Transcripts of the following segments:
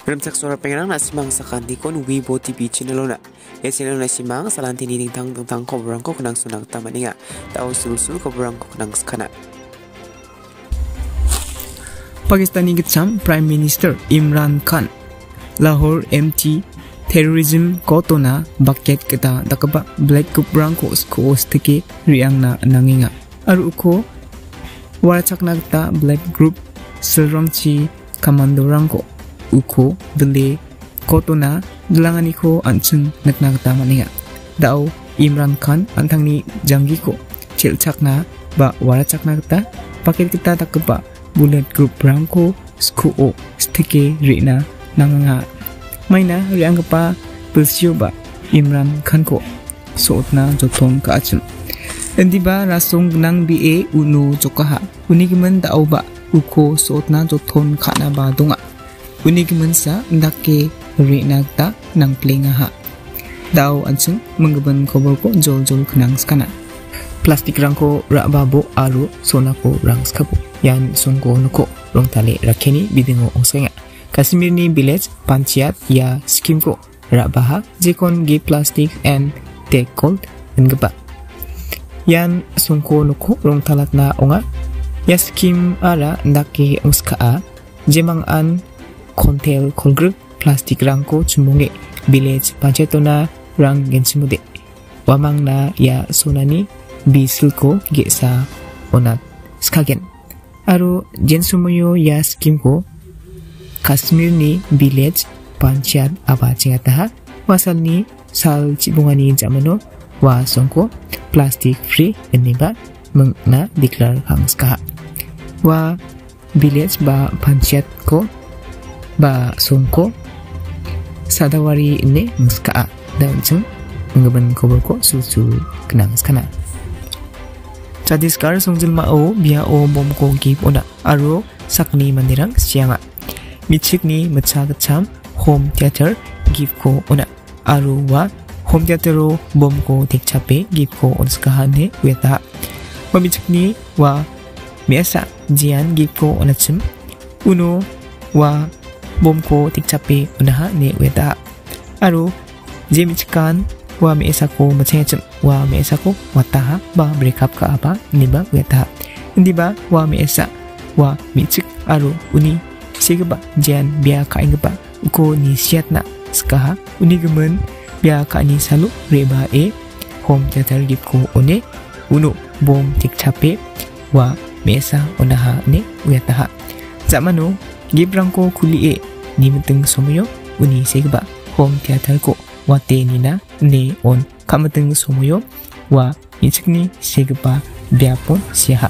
Ramsak suara pengenang na simang sakanti kon Weibo TV channel na. Ya channel na simang salanti ni tang kobrang ko kenang sunang tamaninga. Tao sul kobrang ko kenang skana. Pakistani Gacham Prime Minister Imran Khan Lahore MT terrorism kotona bucket kita dakaba black kobrang ko skos teke riang na nanginga. Aru ko warachak nagta black group selrangchi kamandorang ko uko dele kotona delangani ko anchung naknagta maninga dao Imran Khan antangni jangi ko chilchakna ba warachakna ta paket kita takba bullet group rangko sko stike rina nanganga maina riang pa persio ba Imran Khan ko sotna joton ka achun endiba rasong nang ba unu jokaha unigiman dao ba uko sotna joton khana ba donga Unigiman sa ndake rinagta nang plinga ha. Daw ansung menggaban kobor ko jol kenang skana. Plastik rangko rababo aru sona ko rang skapu. Yan songko nuko rong tali rakeni bidingo ongskanya. Kashmirni village panchayat ya skim ko rabaha jekon gi plastic and take cold ngaba. Yan songko nuko rong talat na onga. Ya skim ara ndake ongska jemang an kontel kolgruk plastik rangko cumunge village panchetona rang gensimude wamang na ya sonani bisilko gesa onat skagen aro jensumuyo ya skimko Kashmirni village panchayat aba chingataha wasalni sal cibungani jamano wa songko plastic free eniba mengna declare hangska wa village ba panchayat ko ba songko sadawari ini muska dan jeng menggaban kobor ko sul kenang skana Chhattisgarh songjil mao bia o bom ko gip ona aro sakni mandirang sianga michikni mecha gacham home theater gip ko ona aro wa home theater ro bom ko tikchape gip ko onskahane weta wa michikni wa biasa jian gip ko onachim uno wa bom ko tikchape unaha ne weta aro jemichkan wa meesako machayachim wa meesako wataha ba break up ka apa niba weta indiba wa meesa wa michik aro uni sigaba jan bia ka ingaba ko ni siatna skaha uni gemen bia ka ni salu reba home theater gip ko one uno bom tikchape wa meesa unaha ne weta zamano gibrangko kuli ni menteng somoyo uni segba home theater ko wate nina ne on kamateng somoyo wa michikni segba biapon siha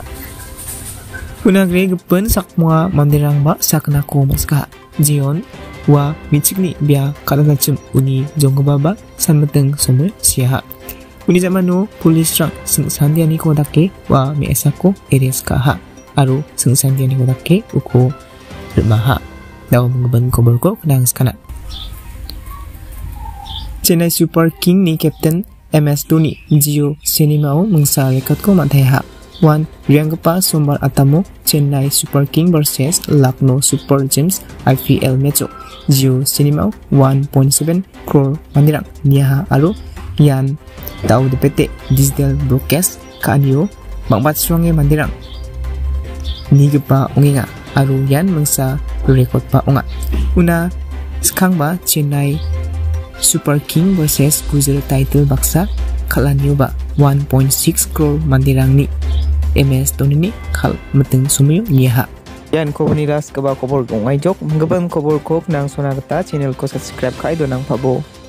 unagre gepen sakmua mandirang ba sakna ko maska jion wa michikni bia kalangachum uni jonggaba ba sanmeteng somoyo siha uni zamano pulis rang sengsandiani ko dake wa meesako eres kaha aro sengsandiani ko dake uko remaha daw menggaban kobor ko kenang skana Chennai Super King ni Captain MS Dhoni Jio Cinema mengsa rekat ko manthaiha 1 riangpa sombar atamo Chennai Super King versus Lucknow Super Giants IPL match Jio Cinema 1.7 crore mandirang niaha aro yan daw depete digital broadcast kanyo mangbat swange mandirang nigepa onginga aro yan mengsa record pa onga una skang ba Chennai Super King versus Gujarat title baksa kalanyo ba 1.6 crore mandirang ni MS Dhoni ni kal meteng sumayo niha yan ko baniras ka ba kobor ngai jok menggaban kobor ko nang sonagata channel ko subscribe kai do nang pabo